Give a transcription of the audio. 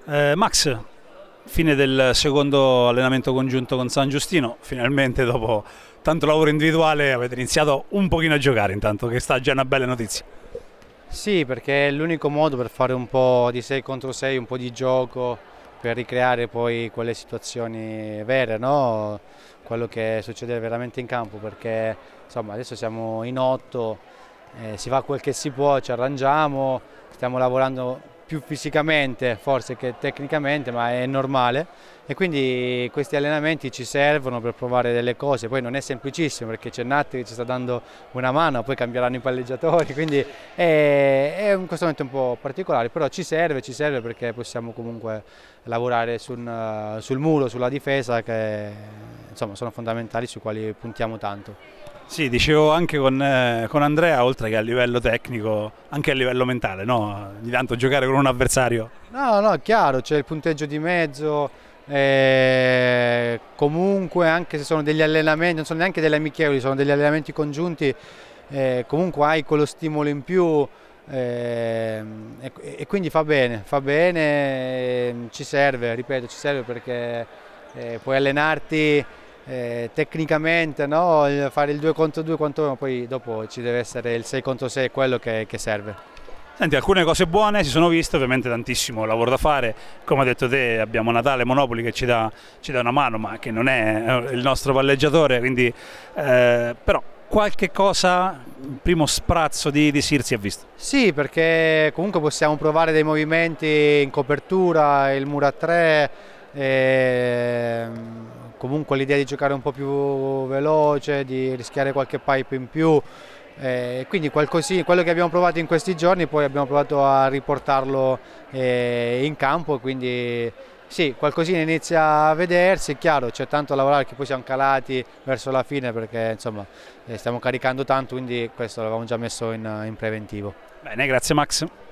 Max, fine del secondo allenamento congiunto con San Giustino, finalmente dopo tanto lavoro individuale avete iniziato un pochino a giocare intanto, che sta già una bella notizia. Sì, perché è l'unico modo per fare un po' di 6 contro 6, un po' di gioco, per ricreare poi quelle situazioni vere, no? Quello che succede veramente in campo, perché insomma adesso siamo in 8, si fa quel che si può, ci arrangiamo, stiamo lavorando più fisicamente forse che tecnicamente, ma è normale e quindi questi allenamenti ci servono per provare delle cose. Poi non è semplicissimo perché c'è Natti che ci sta dando una mano, poi cambieranno i palleggiatori, quindi è in questo momento un po' particolare, però ci serve perché possiamo comunque lavorare sul muro, sulla difesa, che insomma sono fondamentali, sui quali puntiamo tanto. Sì, dicevo anche con Andrea, oltre che a livello tecnico, anche a livello mentale, no? Ogni tanto giocare con un avversario. No, è chiaro, c'è il punteggio di mezzo, comunque anche se sono degli allenamenti, non sono neanche delle amichevoli, sono degli allenamenti congiunti, comunque hai quello stimolo in più e quindi fa bene, ci serve, ripeto, ci serve perché puoi allenarti tecnicamente, no? Fare il 2 contro 2 ma poi dopo ci deve essere il 6 contro 6, quello che serve. Senti, alcune cose buone si sono viste, ovviamente tantissimo lavoro da fare, come hai detto te abbiamo Natale Monopoli che ci dà una mano, ma che non è il nostro palleggiatore, quindi però qualche cosa, il primo sprazzo di Sir si è visto. Sì, perché comunque possiamo provare dei movimenti in copertura, il muro a 3, comunque l'idea di giocare un po' più veloce, di rischiare qualche pipe in più. Quindi quello che abbiamo provato in questi giorni poi abbiamo provato a riportarlo in campo, quindi sì, qualcosina inizia a vedersi, è chiaro, c'è tanto da lavorare che poi siamo calati verso la fine perché insomma stiamo caricando tanto, quindi questo l'avevamo già messo in preventivo. Bene, grazie Max.